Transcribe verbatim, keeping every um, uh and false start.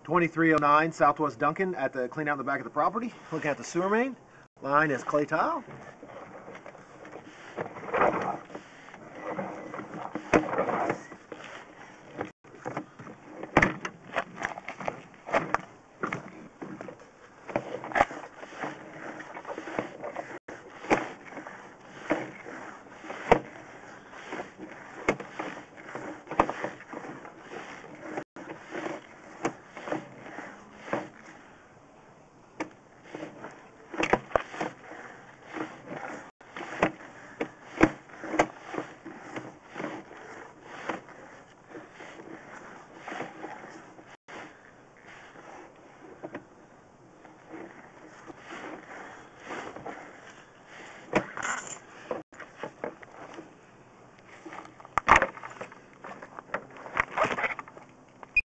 twenty-three oh nine Southwest Duncan at the clean out in the back of the property. Looking at the sewer main. Line is clay tile.